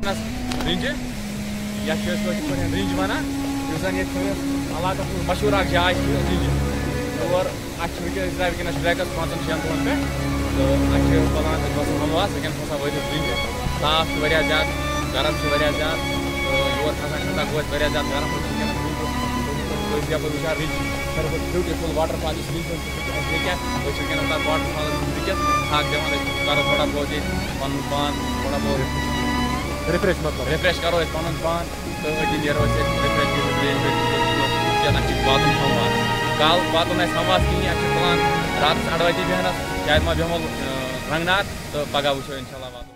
Rinse rinse one इलाक मशहूर जाए रिंज और वनकस ट्रैकस 5-6 दोहन पे तो प्लान हमवास वह रिंज ताप ज्यादा गरम ज्यादा तो योर खसा गो ज्यादा गरम वुचान रिंज ब्यूटीफुल वाटरफॉल रिंज वाटरफॉल थक दिवान करो थोड़ा बहुत पन पान थोड़ा बहुत रिफ्रेश करो पन पान तो अटी नो रिफ्रेश वातन हमवास कल वात हमवास कहें प्लान रात 8 बजे बेहनस शायद मा बेहमो रंगनार तो पगह वो इंशाल्लाह वात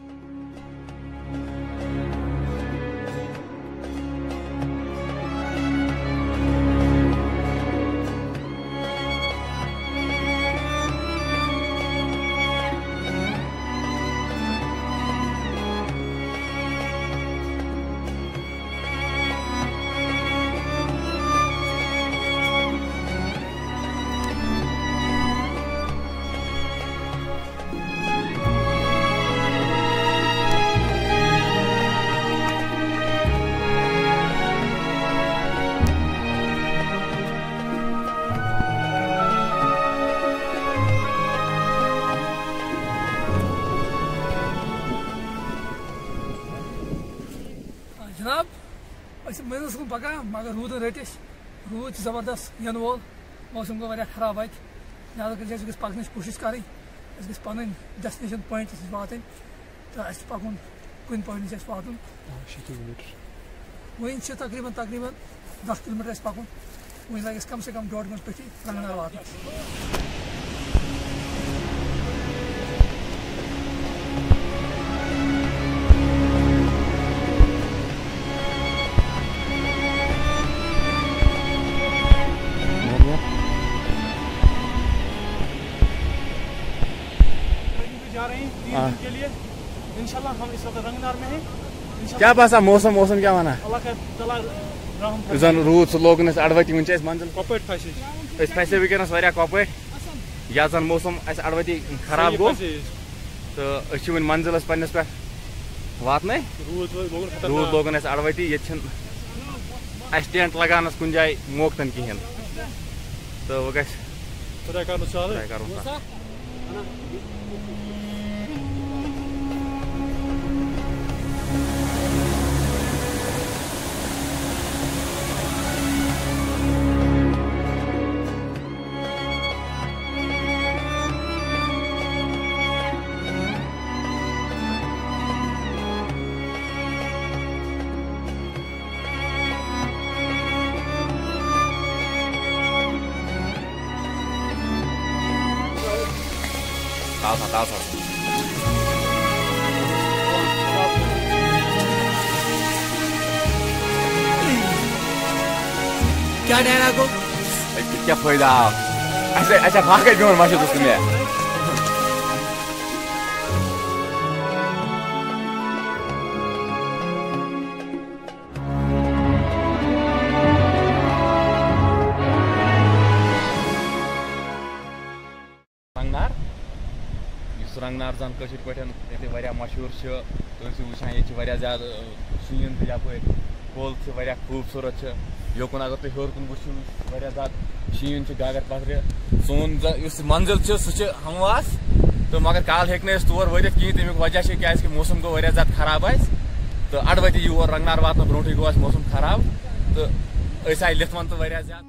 जनाब मज पकान मगर रूद रटिस रूद जबरदस्त इन वोल मौसम गो खराब अत लिहाजा कर पकन कोशिश कर पन डेस्टिनेशन पॉइंट वात तो पकुन कुन पॉइंट वातन वन तकरीबन 10 किलोमीटर पकुन वन लगे कम से कम 1.5 घंटे पे रंगनार वात के लिए इंशाल्लाह हम इस वक्त रंगनार में हैं। क्या पासा मौसम क्या वना अल्लाह का तआला रहम जन रूद सह लोगन अड़वती वन मंजिल कपट फसे फसे वनस कपट या जन मौसम अड़वती खराब गो तो वन मंजिलस पन्नस पे वातन रूद लोगन अड़वती ये टेंट लगानस कुन जाए मोकतन कहें तो वह गो क्या डरा को क्या फायदा अच्छा फाके जोन माशे दोस्त में रंगनार जन पे मशहूर वुचान ये ज्यादा शीन तो यप कोल खूबसूरत योकुन अगर तुम हर कुन वो ज्यादा शीन गागर पथर सोन मंजिल सह हमवास तो मगर कल हेक तौर वरित कहें तमिक वजह क्या मौसम गो ज्यादा खराब तो अड़वती योर रंगनार वात ब्रोट गो मौसम खराब तो आए लिथवन तो ज्यादा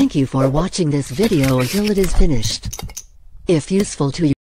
Thank you for watching this video until it is finished. If useful to you,